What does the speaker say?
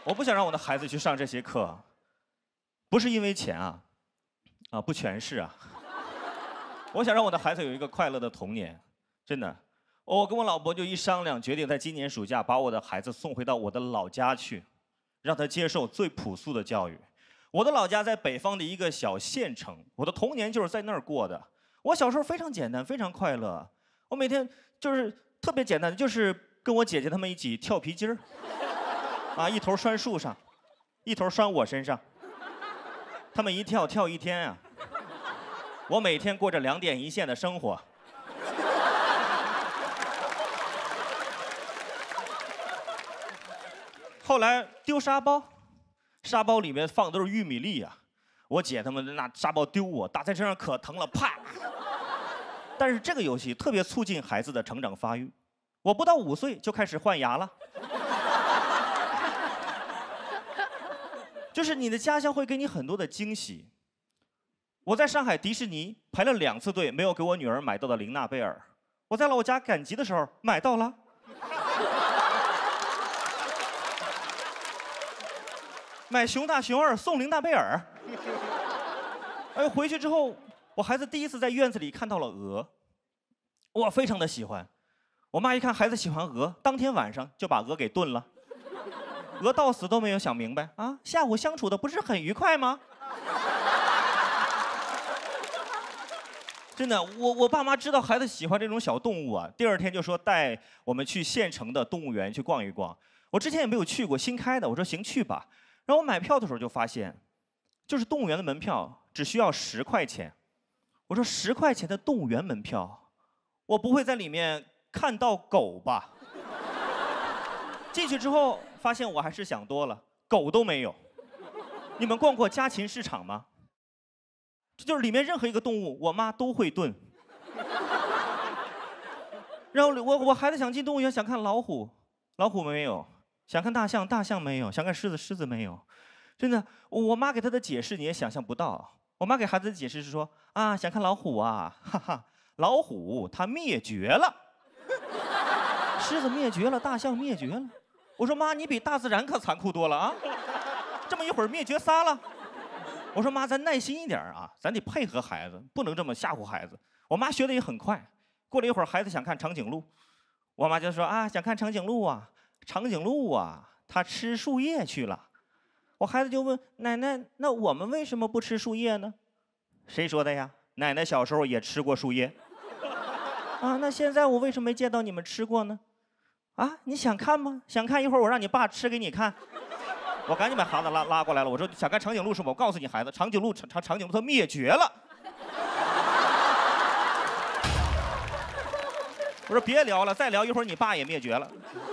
我不想让我的孩子去上这些课，不是因为钱啊，不全是啊。我想让我的孩子有一个快乐的童年，真的。我跟我老婆就一商量，决定在今年暑假把我的孩子送回到我的老家去，让他接受最朴素的教育。我的老家在北方的一个小县城，我的童年就是在那儿过的。我小时候非常简单，非常快乐。我每天就是特别简单，就是跟我姐姐她们一起跳皮筋儿，一头拴树上，一头拴我身上。他们一跳跳一天啊，我每天过着2点1线的生活。后来丢沙包，沙包里面放的都是玉米粒呀，我姐他们拿沙包丢我，打在身上可疼了，啪！但是这个游戏特别促进孩子的成长发育，我不到5岁就开始换牙了。就是你的家乡会给你很多的惊喜。我在上海迪士尼排了2次队，没有给我女儿买到的玲娜贝尔，我在老家赶集的时候买到了。买熊大熊2送玲娜贝尔。哎，回去之后，我孩子第一次在院子里看到了鹅，我非常的喜欢。我妈一看孩子喜欢鹅，当天晚上就把鹅给炖了。鹅到死都没有想明白啊，下午相处的不是很愉快吗？真的，我爸妈知道孩子喜欢这种小动物啊，第2天就说带我们去县城的动物园去逛一逛。我之前也没有去过，新开的，我说行去吧。然后我买票的时候就发现，就是动物园的门票只需要10块钱。我说10块钱的动物园门票，我不会在里面看到狗吧？进去之后发现我还是想多了，狗都没有。你们逛过家禽市场吗？这就是里面任何一个动物，我妈都会炖。然后我孩子想进动物园，想看老虎，老虎没有；想看大象，大象没有；想看狮子，狮子没有。真的，我妈给他的解释你也想象不到。我妈给孩子的解释是说啊，想看老虎啊，哈哈，老虎它灭绝了，狮子灭绝了，大象灭绝了。我说妈，你比大自然可残酷多了啊！这么一会儿灭绝仨了。我说妈，咱耐心一点啊，咱得配合孩子，不能这么吓唬孩子。我妈学的也很快，过了一会儿，孩子想看长颈鹿，我妈就说啊，想看长颈鹿啊，长颈鹿啊，它吃树叶去了。我孩子就问奶奶，那我们为什么不吃树叶呢？谁说的呀？奶奶小时候也吃过树叶。啊，那现在我为什么没见到你们吃过呢？啊，你想看吗？想看，一会儿我让你爸吃给你看。我赶紧把孩子拉过来了，我说想看长颈鹿是吗？我告诉你孩子，长颈鹿它灭绝了。我说别聊了，再聊一会儿你爸也灭绝了。